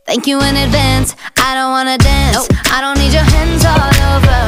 Thank you in advance, I don't wanna dance. I don't need your hands all over